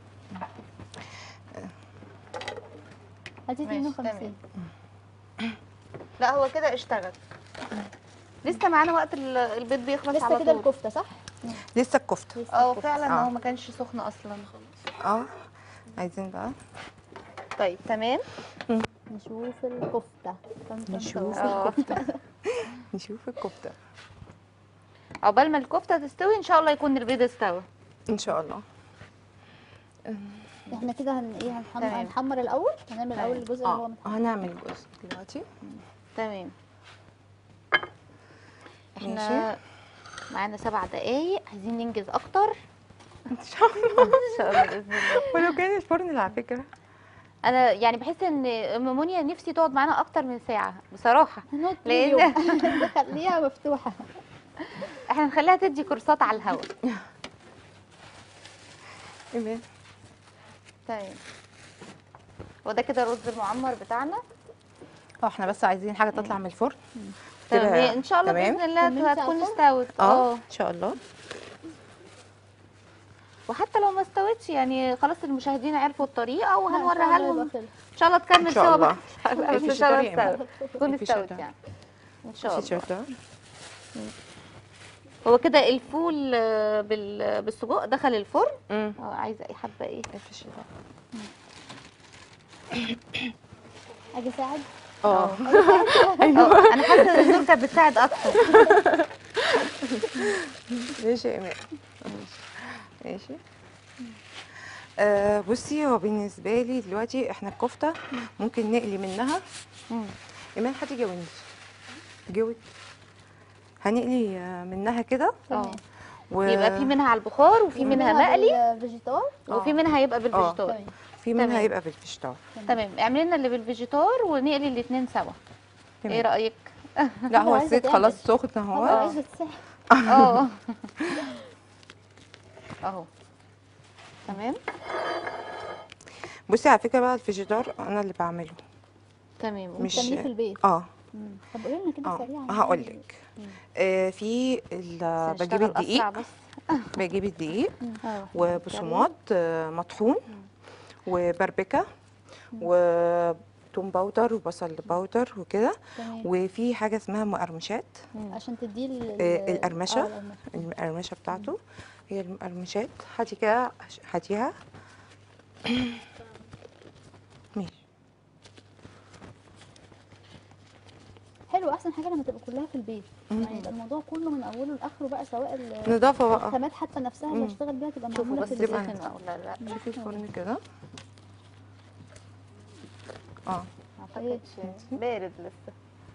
هاتي ماشي، اتنين وخمسين. لا هو كده اشتغل. لسه معانا وقت ال- البيض بيخلص على لسه كده طول. الكفته صح؟ لسه الكفته. لسه اه الكفتة. فعلا آه. هو ما كانش سخن اصلا. اه عايزين بقى طيب تمام. نشوف الكفته. طن طن نشوف طن. اه الكفته. نشوف الكفته عقبال ما الكفته تستوي ان شاء الله يكون البيض استوى. ان شاء الله. احنا كده هن ايه هنحمر, تمام. هنحمر الاول. هنعمل الاول الجزء اللي هو اه متحمر. هنعمل جزء دلوقتي. تمام. احنا ماشي. معانا سبع دقايق، عايزين ننجز اكتر. ان شاء الله. ان شاء الله باذن الله. ولو كان الفرن على فكره انا يعني بحس ان ام منيا نفسي تقعد معانا اكتر من ساعه بصراحه. هنقعد طول لأن- اليوم. نخليها مفتوحه. احنا نخليها تدي كورسات على الهواء. ايمان. تمام. وده كده الرز المعمر بتاعنا. اه احنا بس عايزين حاجه تطلع من الفرن. تمام. تبقى- ان شاء الله تمام. باذن الله كملتي هتكون على استوت. اه ان شاء الله. وحتى لو ما استوتش يعني خلاص المشاهدين عرفوا الطريقه وهنوريها لا، لهم. إن شاء الله ان شاء الله تكمل إن شاء سوا الله. بقى. إن شاء الله. بس ان في شاء الله شطار يا استوت تكون في استوت شطار. يعني ان شاء في الله. شطار. هو كده الفول آه، بال- بالسجق دخل الفرن. امم اه عايزه ايه حبه ايه؟ في الشطار. اجي اساعد. اه اه انا حاسه ان الزوجه كانت بتساعد اكتر. ماشي يا ايمان. ماشي. آه بصي هو بالنسبه لي دلوقتي احنا الكفته ممكن نقلي منها. ايمان هاتي جوانش جوت. هنقلي آه، منها كده. اه و... يبقى في منها على البخار وفي منها مقلي فيجيتار. وفي منها هيبقى اه. بالفيجيتار. تمام. في منها تمام. هيبقى بالفشتار. تمام. اعملي لنا اللي بالفيجيتار ونقلي الاثنين سوا. تمام. ايه رايك؟ لا هو عايزة الزيت تعمل. خلاص سخن انا اهو. عايزه تساعد. اه اهو تمام. بصي على فكره بقى الفيجيتار انا اللي بعمله تمام. مش بتعمليه في البيت. اه مم. طب قولي لنا كده اه سريعا. هقول لك. آه في ال- بجيب الدقيق. بس. بجيب الدقيق اه وبصمات آه، مطحون وبربكه وتوم باودر وبصل باودر وكده. تمام. وفي حاجه اسمها مقرمشات. عشان تديه ال- آه، ال- القرمشة. آه، القرمشة. المقرمشه بتاعته هي المقرمشات. هاتي كده هاتيها. ماشي. حلو احسن احسن حاجه لما تبقى كلها في البيت، يعني يبقى الموضوع كله من اوله لاخره بقى، سواء ال- نضافه بقى. الخامات حتى نفسها اللي مم. هشتغل بيها تبقى شوفوا معموله بس في البيت. سخن او لا لا. شوفي الفرن كده. اه اعتقد بارد لسه.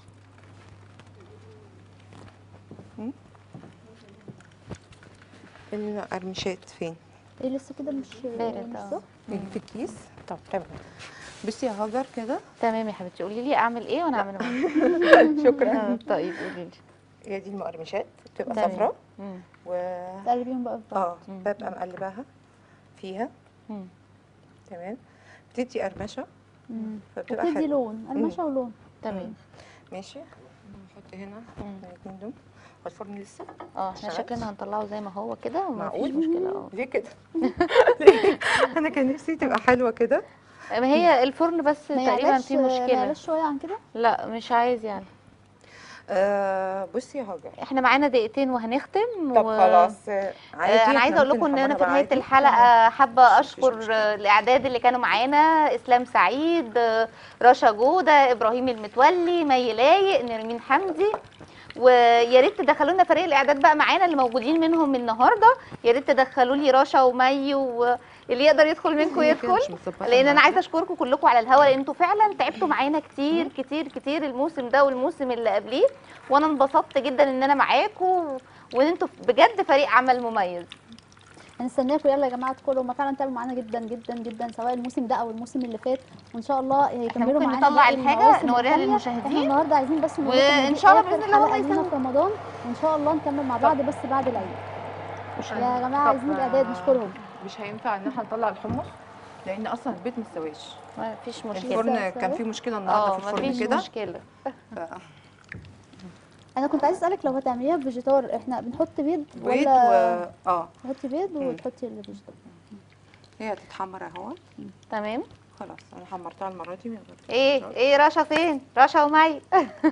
المقرمشات فين؟ ايه لسه كده مش بارد مش اه. سخن؟ في الكيس. طب تمام. بصي يا هاجر كده. تمام يا حبيبتي، قولي لي اعمل ايه وانا اعمله معاكي. شكرا. آه، طيب قولي لي. هي دي المقرمشات بتبقى تمام. صفراء مم. و تقلبيهم بقى في بعض. اه ببقى مقلباها فيها. مم. تمام. بتدي قرمشه مم. فبتبقى وبتدي حلوه. لون قرمشه ولون. تمام. ماشي. نحط هنا مم. الاثنين دول. والفرن لسه اه احنا اشتغلت؟ شكلنا هنطلعه زي ما هو كده وما فيش معقول؟ مشكله. اه ليه كده؟ انا كان نفسي تبقى حلوه كده. ما هي الفرن بس ما تقريبا يعلاش فيه ما مشكله. يعلاش شويه عن كده. لا مش عايز يعني. آه بصي يا هاجر. احنا معانا دقيقتين وهنختم. طب و... خلاص آه، عادي. آه، انا إحنا عايزه اقول ممكن لكم ان انا في نحمرها نهايه عادي. الحلقه حابه مفيش اشكر مشكلة. آه، الاعداد اللي كانوا معانا: اسلام سعيد، آه، رشا جوده، ابراهيم المتولي، مي لايق، نرمين حمدي. ويا ريت تدخلوا لنا فريق الاعداد بقى معانا اللي موجودين منهم النهارده. يا ريت تدخلوا لي رشا ومي، واللي يقدر يدخل منكم هي كده يدخل. مش متظبطة لان انا معاكي. عايزه اشكركم كلكم على الهوا، لان انتوا فعلا تعبتوا معانا كتير كتير كتير الموسم ده والموسم اللي قبليه، وانا انبسطت جدا ان انا معاكم، وان انتوا بجد فريق عمل مميز. هنستناكم يلا يا جماعه تدخلوا، هم فعلا تعبوا معانا جدا جدا جدا، سواء الموسم ده او الموسم اللي فات، وان شاء الله هيكملوا ممكن معانا نطلع باقي الحاجة المواسم نوريها التانية. للمشاهدين. احنا النهارده عايزين بس نقول لكم إن وإن دي شاء الله آخر بإذن الله هم حلقة لينا يسلموا. في رمضان، وان شاء الله نكمل مع بعض بس بعد العيد. يا جماعه عايزين الاعداد نشكرهم. مش هينفع ان احنا نطلع الحمص لان اصلا البيت ما استواش. ما فيش مشكله. الفرن لسه كان فيه مشكله النهارده اه في ما الفرن فيش كده. مشكله. ف- انا كنت عايزه اسالك لو هتعمليها بفيجيتار، احنا بنحط بيض بيض و ولا اه تحطي بيض مم. وتحطي الفيجيتار؟ هي هتتحمر اهو. تمام. خلاص انا حمرتها المره دي من غير ايه فيجيتار. ايه رشا فين؟ رشا ومي.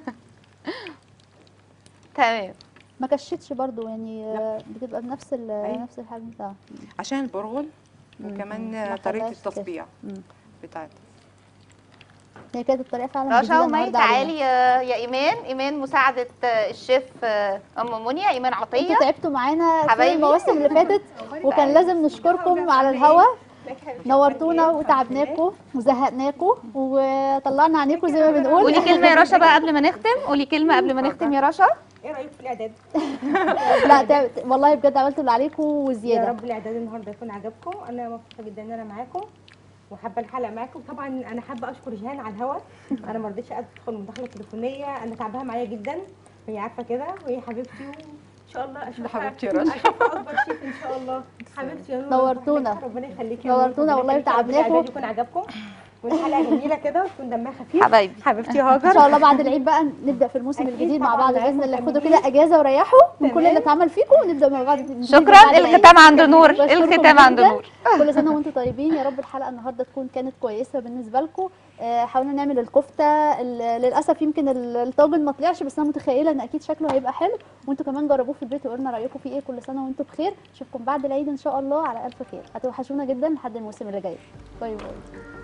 تمام. ما كشتش برضو يعني، آه، بتبقى بنفس ال- أيوة. نفس الحجم بتاعها. عشان البرغل مم. وكمان ما طريقه خلاش كده. التصبيع مم. بتاعتها. هي كانت الطريقه فعلا رشا جديده ومي النهارده علينا. تعالي يا يا ايمان. ايمان مساعده آه، الشيف آه، ام منيا، ايمان عطيه. انتوا تعبتوا معانا في حبايبي. المواسم اللي فاتت، وكان لازم نشكركم على الهوا. نورتونا وتعبناكم وزهقناكم وطلعنا عينيكم زي ما بنقول. قولي كلمه يا رشا بقى قبل ما نختم. قولي كلمه قبل ما نختم يا رشا. ايه رايك في الاعداد؟ لا تعب- والله بجد عملتوا اللي عليكم يا وزياده. رب الاعداد النهارده يكون عجبكم. انا مبسوطه جدا ان انا معاكم وحابه الحلقه معاكم. طبعا انا حابه اشكر جيهان على الهوا، انا ما رضيتش ادخل مداخله تليفونيه، انا تعبها معايا جدا وهي عارفه كده، وهي حبيبتي وان شاء الله اشوفها حبيبتي يا رشا. اشوفها اكبر شيف ان شاء الله. حبيبتي يا نور، نورتونا. ربنا يخليكي يا نور. نورتونا والله ربنا يخليكي. وتعبناكم. الاعداد يكون عجبكم والحلقه جميله كده وتكون دمها خفيف. حبايبي. حبيبتي هاجر ان شاء الله بعد العيد بقى نبدا في الموسم أكيد الجديد مع طبعاً بعض معاكم باذن الله. خدوا كملين. كده اجازه وريحوا من كل تمام. اللي اتعمل فيكم، ونبدا مع بعض نبتدي شكرا. بعد العيد. الختام عند نور. بشكركم الختام عند جداً. نور. كل سنه وانتم طيبين. يا رب الحلقه النهارده تكون كانت كويسه بالنسبه لكم. آه، حاولنا نعمل الكفته، ال- للاسف يمكن ال- الطاجن ما طلعش، بس انا متخيله ان اكيد شكله هيبقى حلو، وانتم كمان جربوه في البيت وقولنا رايكم فيه ايه. كل سنه وانتم بخير. اشوفكم بعد العيد ان شاء الله على الف خير. هتوحشونا جدا لحد الموسم اللي جاي. باي باي.